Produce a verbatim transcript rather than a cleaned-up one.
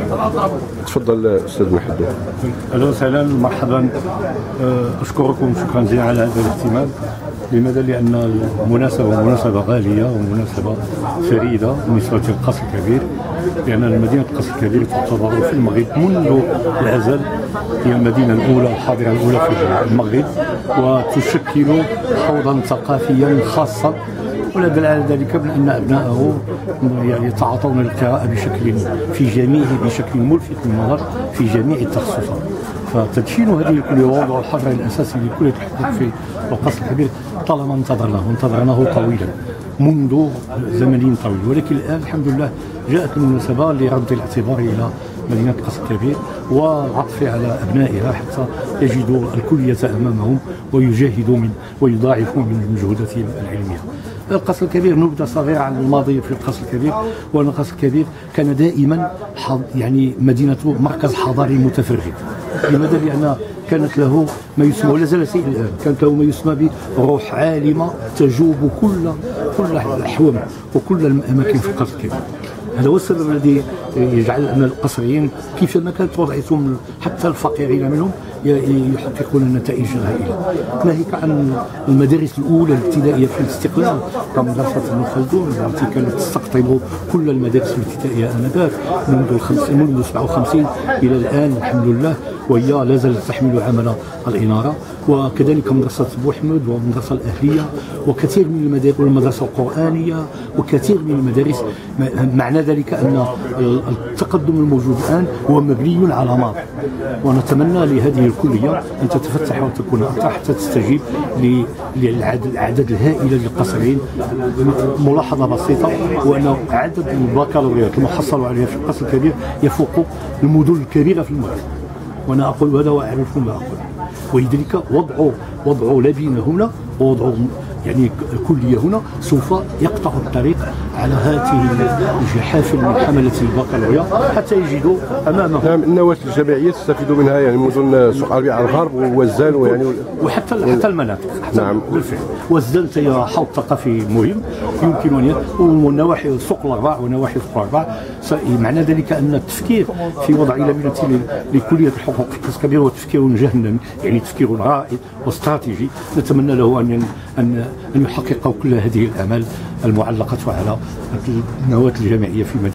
تفضل استاذ محمد. اهلا وسهلا مرحبا. اشكركم شكرا جزيلا على هذا الاهتمام. لماذا؟ لان المناسبه مناسبه غاليه ومناسبه فريده بالنسبه للقصر الكبير، لان مدينه القصر الكبير تعتبر في المغرب منذ الازل هي المدينه الاولى الحاضره الاولى في المغرب، وتشكل حوضا ثقافيا خاصا، ولا دليل على ذلك من ان ابنائه يتعاطون القراءه بشكل في جميع بشكل ملفت للنظر في جميع التخصصات. فتدشين هذه الكليه ووضع الحجر الاساسي لكليه الحقوق في القصر الكبير طالما انتظرناه وانتظرناه طويلا منذ زمن طويل، ولكن الان الحمد لله جاءت المناسبه لرد الاعتبار الى مدينه القصر الكبير والعطف على ابنائها حتى يجدوا الكليه امامهم ويجاهدوا من ويضاعفوا من المجهودات العلميه. القصر الكبير نبذه صغيره عن الماضي في القصر الكبير، وان القصر الكبير كان دائما يعني مدينه مركز حضاري متفرد. لماذا؟ لان كانت له ما يسمى ولا زال سيء الان، كانت له ما يسمى بروح عالمه تجوب كل كل الاحوام وكل الاماكن في القصر الكبير. هذا هو السبب الذي يجعل ان القصريين كيفما كانت وضعيتهم حتى الفقيرين منهم يحققون نتائج هائله، ناهيك عن المدارس الاولى الابتدائيه في الاستقلال كمدرسه ابن خلدون التي كانت تستقطب كل المدارس الابتدائيه انذاك منذ منذ سبعة وخمسين الى الان الحمد لله، وهي لا زالت تحمل عمل الاناره، وكذلك مدرسه بوحمد والمدرسه الاهليه وكثير من المدارس والمدرسه القرانيه وكثير من المدارس. معنى ذلك ان التقدم الموجود الان هو مبني على ماضي، ونتمنى لهذه الكليه ان تتفتح وتكون اكثر حتى تستجيب للعدد الهائل للقصريين. ملاحظه بسيطه، وان عدد البكالوريات المحصل عليها في القصر الكبير يفوق المدن الكبيره في المغرب، وانا اقول هذا واعرف ما اقول، ولذلك وضع وضع لبنه هنا ووضع يعني كليه هنا سوف يقطع الطريق على هذه الجحافل من حمله البكالوريا حتى يجدوا امامهم. نعم، النواه الجامعيه تستفيد منها، يعني مدن سوق عربي على الغرب ووزان ويعني وحتى و... حتى المناطق حتى نعم بالفعل. وزان هي حوض ثقافي مهم يمكن ان ونواحي سوق الارباع ونواحي سوق الارباع. معنى ذلك ان التفكير في وضع لبنه لكليه الحقوق في القصر الكبير هو تفكير جهنمي، يعني تفكير رائد واستراتيجي، نتمنى له ان ان ان يحقق كل هذه الامال المعلقه على النواه الجامعيه في